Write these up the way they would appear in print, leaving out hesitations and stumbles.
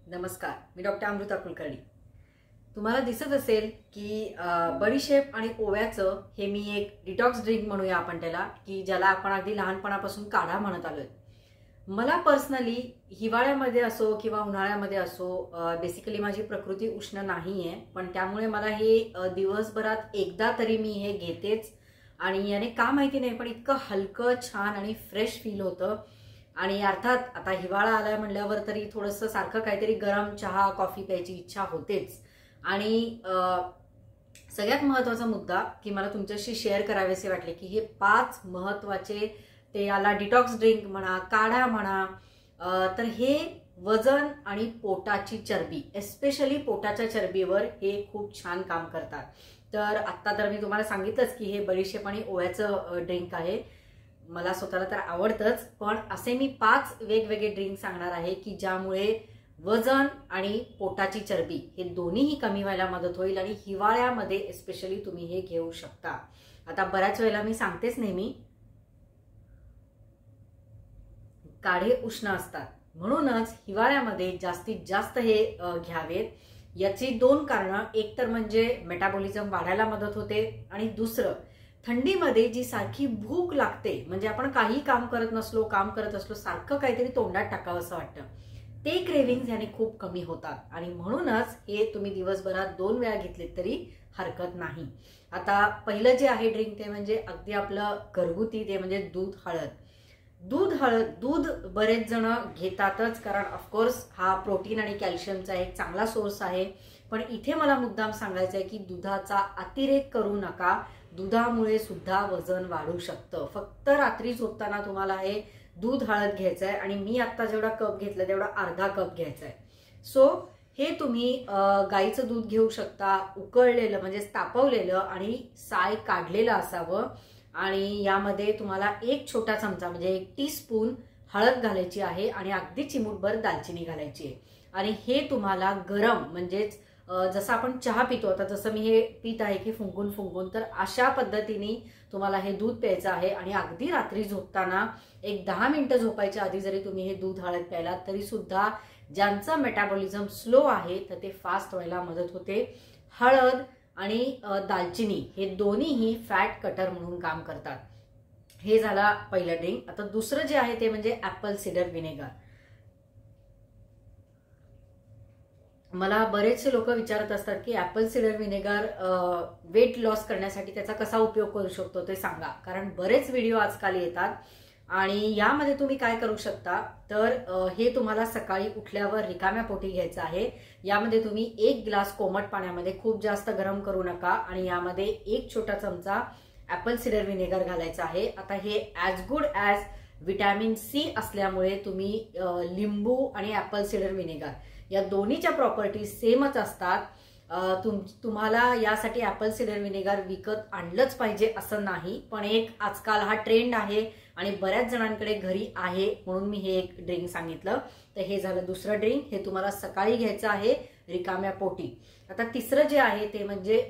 नमस्कार, मी डॉक्टर अमृता कुलकर्णी। तुम्हाला दिसत असेल की बडीशेप आणि ओव्याचं हे मी एक डिटॉक्स ड्रिंक म्हणूया आपण त्याला, की ज्याला आपण अगदी लहानपणापासून काढा म्हणत आलोय। मला पर्सनली हिवाळ्यामध्ये असो किंवा उन्हाळ्यामध्ये असो, बेसिकली माझी प्रकृती उष्ण नाहीये, पण त्यामुळे मला हे दिवसभरात एकदा तरी मी हे घेतेच। आणि याने का माहिती नाही, पण इतकं हलकं, छान आणि फ्रेश फील होतं। आणि अर्थात आता हिवाळा आलाय म्हणल्यावर तरी थोडंसं सारखं काहीतरी गरम चहा कॉफी प्यायची इच्छा होतेच। आणि सगळ्यात महत्त्वाचा मुद्दा की मला तुमच्याशी शेअर करावेसे वाटले की हे 5 महत्त्वाचे, ते याला डिटॉक्स ड्रिंक म्हणा, काढा म्हणा, तर हे वजन आणि पोटाची चरबी, एस्पेशली पोटाच्या चरबीवर हे खूप छान काम करतात। तर आत्ता तर मी तुम्हाला सांगितलंच की हे बडीशेप आणि ओव्याचं ड्रिंक आहे। मला स्वतःला तर आवडतंच, पण असे मी 5 वेगवेगळे ड्रिंक सांगणार आहे की ज्यामुळे वजन आणि पोटाची चरबी हे दोन्हीही कमी व्हायला मदत होईल। आणि हिवाळ्यामध्ये एस्पेशली तुम्ही हे घेऊ शकता। आता बऱ्याच वेळेला मी सांगतेच नेहमी, काढे उष्ण असतात, म्हणूनच हिवाळ्यामध्ये जास्तीत जास्त हे घ्यावेत। याची 2 कारणं, एक तर म्हणजे मेटाबॉलिझम वाढायला मदत होते, आणि दुसरं थंडीमध्ये जी सारखी भूक लागते, म्हणजे आपण काही काम करत असलो सारखं काहीतरी तोंडात टाकावं असं वाटतं, ते क्रेविंग्स याने खूप कमी होतात। आणि म्हणूनच हे तुम्ही दिवसभरात 2 वेळा घेतले तरी हरकत नाही। आता पहिलं जे आहे ड्रिंक ते म्हणजे अगदी आपलं घरगुती, ते म्हणजे दूध हळद। दूध बरेच जण घेतातच, कारण ऑफकोर्स हा प्रोटीन आणि कॅल्शियमचा एक चांगला सोर्स आहे। पण इथे मला मुद्दाम सांगायचं आहे की दुधाचा अतिरेक करू नका। दुधामुळे सुद्धा वजन वाढू शकतं। फक्त रात्री झोपताना तुम्हाला हे दूध हळद घ्यायचं आहे, आणि मी आता जेवढा कप घेतला तेवढा अर्धा कप घ्यायचा आहे। सो हे तुम्ही गाईचं दूध घेऊ शकता, उकळलेलं म्हणजे तापवलेलं आणि साय काढलेलं असावं। आणि यामध्ये तुम्हाला 1 छोटा चमचा म्हणजे 1 टीस्पून हळद घालायची आहे, आणि अगदी चिमूटभर दालचिनी घालायची आहे। आणि हे तुम्हाला गरम, म्हणजेच जसं आपण चहा पितो, आता जसं मी हे पीत आहे की फुंकून, तर अशा पद्धतीने तुम्हाला हे दूध प्यायचं आहे। आणि अगदी रात्री झोपताना एक 10 मिनिटं झोपायच्या आधी जरी तुम्ही हे दूध हळद प्यायला तरी सुद्धा ज्यांचं मेटाबॉलिझम स्लो आहे तर ते फास्ट व्हायला मदत होते। हळद आणि दालचिनी हे दोन्हीही फॅट कटर म्हणून काम करतात। हे झाला पहिलं ड्रिंक। आता दुसरं जे आहे ते म्हणजे ऍपल सिडर व्हिनेगर। मला बरेचसे लोक विचारत असतात की apple cider vinegar weight loss करण्यासाठी त्याचा कसा उपयोग करू शकतो ते सांगा, कारण बरेच व्हिडिओ आजकाल येतात। आणि यामध्ये तुम्ही काय करू शकता, तर हे तुम्हाला सकाळी उठल्यावर रिकाम्या पोटी घ्यायचं आहे। यामध्ये तुम्ही 1 ग्लास कोमट पाण्यामध्ये, खूप जास्त गरम करू नका, आणि यामध्ये 1 छोटा चमचा ऍपल सिडर व्हिनेगर घालायचा आहे। आता हे as good as vitamin C असल्यामुळे तुम्ही लिंबू आणि ऍपल सिडर व्हिनेगर या दोन्हीच्या प्रॉपर्टीज सेमच असतात। तुम्हाला यासाठी ऍपल सिडर व्हिनेगर विकत आणलंच पाहिजे असं नाही, पण एक आजकाल हा ट्रेंड आहे आणि बऱ्याच जणांकडे घरी आहे, म्हणून मी हे एक ड्रिंक सांगितलं। तर हे झालं दुसरं ड्रिंक, हे तुम्हाला सकाळी घ्यायचं आहे रिकाम्या पोटी। आता तिसरं जे आहे ते म्हणजे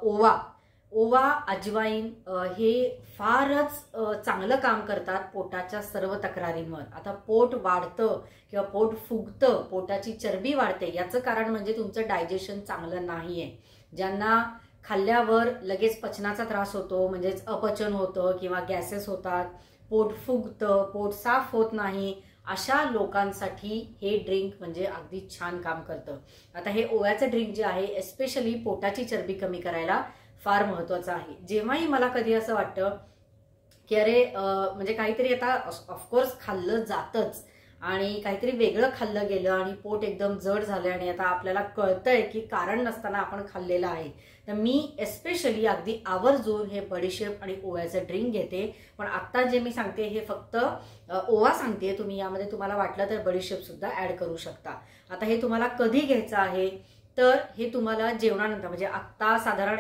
ओवा, अजवाईन, हे फारच चांगलं काम करतात पोटाच्या सर्व तक्रारींवर। आता पोट वाढतं किंवा पोट फुगतं, पोटाची चरबी वाढते, याचं कारण म्हणजे तुमचं डायजेशन चांगलं नाहीये। ज्यांना खाल्ल्यावर लगेच पचनाचा त्रास होतो, म्हणजेच अपचन होतं किंवा गॅसेस होतात, पोट फुगतं, पोट साफ होत नाही, अशा लोकांसाठी हे ड्रिंक म्हणजे अगदी छान काम करतं। आता हे ओव्याचं ड्रिंक जे आहे एस्पेशली पोटाची चरबी कमी करायला फार महत्वाचं आहे। जेव्हाही मला कधी असं वाटतं की अरे म्हणजे काहीतरी आता ऑफकोर्स खाल्लं जातच, आणि काहीतरी वेगळं खाल्लं गेलं आणि पोट एकदम जड झालं, आणि आता आपल्याला कळतंय की कारण नसताना आपण खाल्लेलं आहे, तर मी एस्पेशली अगदी आवर्जून हे बडीशेप आणि ओव्याचं ड्रिंक घेते। पण आता जे मी सांगते हे फक्त ओवा सांगते, तुम्ही यामध्ये तुम्हाला वाटलं तर बडीशेप सुद्धा ऍड करू शकता। आता हे तुम्हाला कधी घ्यायचं आहे, तर हे तुम्हाला जेवणानंतर, म्हणजे आत्ता साधारण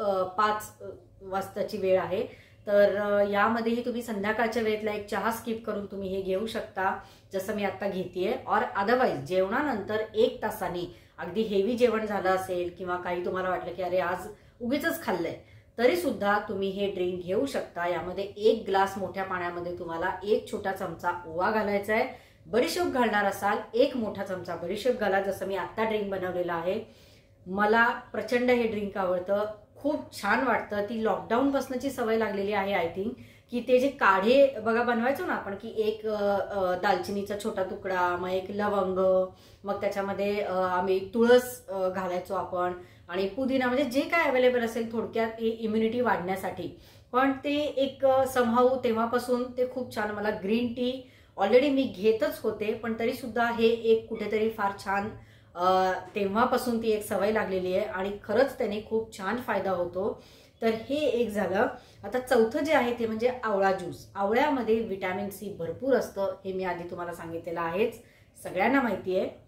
5 वाजताची वेळ आहे, तर यामध्येही तुम्ही संध्याकाळच्या वेळेतला एक चहा स्किप करून तुम्ही हे घेऊ शकता, जसं मी आता घेतेय। और अदरवाईज जेवणानंतर 1 तासांनी, अगदी हेवी जेवण झालं असेल किंवा काही तुम्हाला वाटलं की अरे आज उगीचच खाल्लंय, तरी सुद्धा तुम्ही हे ड्रिंक घेऊ शकता। यामध्ये 1 ग्लास मोठ्या पाण्यामध्ये तुम्हाला 1 छोटा चमचा ओवा घालायचा आहे, बडीशेप घालणार असाल 1 मोठा चमचा बडीशेप घाला. जसं मी आता ड्रिंक बनवलेलं आहे, मला प्रचंड हे ड्रिंक आवडतं, खूप छान वाटतं. ती लॉकडाऊन पासूनची सवय लागलेली आहे आय थिंक, की ते जे काढे बघा बनवायचो ना आपण, की एक दालचिनीचा छोटा तुकडा, मग एक लवंग, मग त्याच्यामध्ये आम्ही तुळस घालायचो आपण, आणि पुदिना, म्हणजे जे काय अवेलेबल असेल थोडक्यात हे इम्युनिटी वाढण्यासाठी. पण ते एक समहाऊ तेव्हापासून ते खूप छान. मला ग्रीन टी ऑलरेडी मी घेतच होते, पण तरी सुद्धा हे एक कुठेतरी फार छान तेव्हापासून ती एक सवय लागलेली आहे आणि खरंच त्याने खूप छान फायदा होतो. तर हे एक झालं. आता चौथं जे आहे ते म्हणजे आवळा ज्यूस. आवळ्यामध्ये व्हिटॅमिन सी भरपूर असतं, हे मी आधी तुम्हाला सांगितलेलं आहेच, सगळ्यांना माहिती आहे.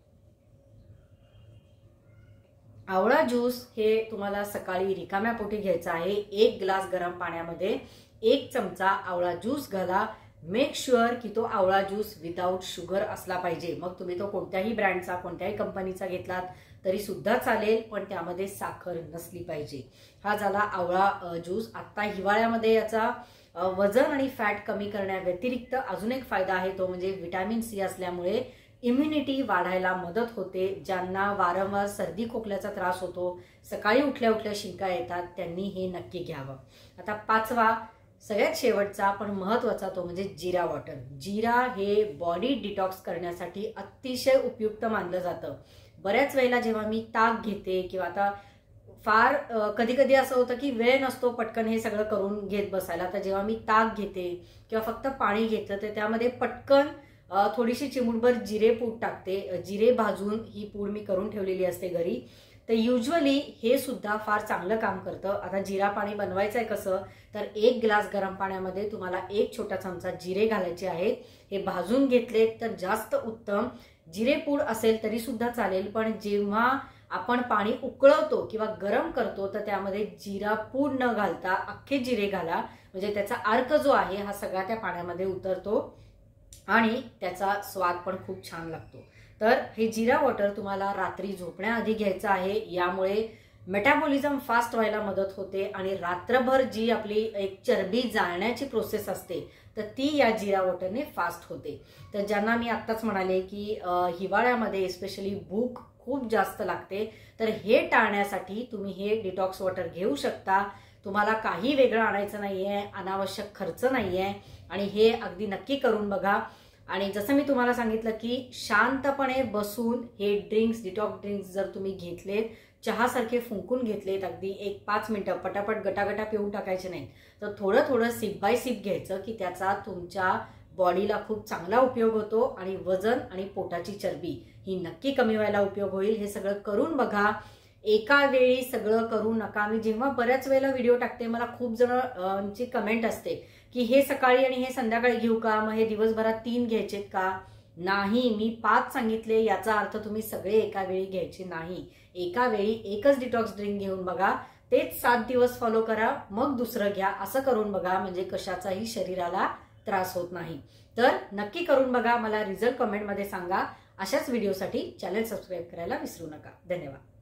आवळा ज्यूस हे तुम्हाला सकाळी रिकाम्या पोटी घ्यायचं आहे. 1 ग्लास गरम पाण्यामध्ये 1 चमचा आवळा ज्यूस घाला. मेक शुअर की तो आवळा ज्यूस विदाऊट शुगर असला पाहिजे. मग तुम्ही तो कोणत्याही ब्रँडचा, कोणत्याही कंपनीचा घेतलात तरी सुद्धा चालेल, पण त्यामध्ये साखर नसली पाहिजे. हा झाला आवळा ज्यूस. आता हिवाळ्यामध्ये याचा वजन आणि फॅट कमी करण्याव्यतिरिक्त अजून एक फायदा आहे, तो म्हणजे व्हिटॅमिन सी असल्यामुळे इम्युनिटी वाढायला मदत होते. ज्यांना वारंवार सर्दी खोकल्याचा त्रास होतो, सकाळी उठल्या उठल्या शिंका येतात, त्यांनी हे नक्की घ्यावं. आता 5वा सगळ्यात शेवटचा पण महत्वाचा तो म्हणजे जिरा वॉटर. जिरा हे बॉडी डिटॉक्स करण्यासाठी अतिशय उपयुक्त मानलं जातं. बऱ्याच वेळेला जेव्हा मी ताक घेते किंवा आता फार कधी कधी असं होतं की वेळ नसतो पटकन हे सगळं करून घेत बसायला, तर जेव्हा मी ताक घेते किंवा फक्त पाणी घेतलं तर त्यामध्ये पटकन थोडीशी चिमूटभर जिरे पूड टाकते. जिरे भाजून ही पूड मी करून ठेवलेली असते घरी. तर युजली हे सुद्धा फार चांगलं काम करतं. आता जिरा पाणी बनवायचं आहे कसं, तर 1 ग्लास गरम पाण्यामध्ये तुम्हाला 1 छोटा चमचा जिरे घालायचे आहेत. हे भाजून घेतले तर जास्त उत्तम. जिरे पूड असेल तरी सुद्धा चालेल, पण जेव्हा आपण पाणी उकळवतो किंवा गरम करतो तर त्यामध्ये जिरा पूड न घालता अख्खे जिरे घाला, म्हणजे त्याचा अर्क जो आहे हा सगळा त्या पाण्यामध्ये उतरतो आणि त्याचा स्वाद पण खूप छान लागतो. तर हे जिरा वॉटर तुम्हाला रात्री झोपण्याआधी घ्यायचं आहे. यामुळे मेटाबॉलिझम फास्ट व्हायला मदत होते आणि रात्रभर जी आपली एक चरबी जाळण्याची प्रोसेस असते तर ती या जिरा वॉटरने फास्ट होते. तर ज्यांना मी आत्ताच म्हणाले की हिवाळ्यामध्ये स्पेशली भूक खूप जास्त लागते, तर हे टाळण्यासाठी तुम्ही हे डिटॉक्स वॉटर घेऊ शकता. तुम्हाला काही वेगळं आणायचं नाहीये, अनावश्यक खर्च नाहीये आणि हे अगदी नक्की करून बघा. आणि जसं मी तुम्हाला सांगितलं की शांतपणे बसून हे ड्रिंक्स, डिटॉक्स ड्रिंक्स जर तुम्ही घेतलेत, चहासारखे फुंकून घेतलेत, अगदी 1-5 मिनिटं पटापट गटागटा पिऊन टाकायचे नाही, तर थोडं थोडं सिप बाय सिप घ्यायचं की त्याचा तुमच्या बॉडीला खूप चांगला उपयोग होतो आणि वजन आणि पोटाची चरबी ही नक्की कमी व्हायला उपयोग होईल. हे सगळं करून बघा. एका वेळी सगळं करू नका. मी जेव्हा बऱ्याच वेळेला व्हिडिओ टाकते मला खूप जणांची कमेंट असते की हे सकाळी आणि हे संध्याकाळी घेऊ का, मग हे दिवसभरात 3 घ्यायचेत का. नाही, मी 5 सांगितले याचा अर्थ तुम्ही सगळे एका वेळी घ्यायचे नाही. एका वेळी एकच डिटॉक्स ड्रिंक घेऊन बघा, तेच 7 दिवस फॉलो करा, मग दुसरं घ्या. असं करून बघा, म्हणजे कशाचाही शरीराला त्रास होत नाही. तर नक्की करून बघा. मला रिझल्ट कमेंटमध्ये सांगा. अशाच व्हिडिओसाठी चॅनल सबस्क्राईब करायला विसरू नका. धन्यवाद.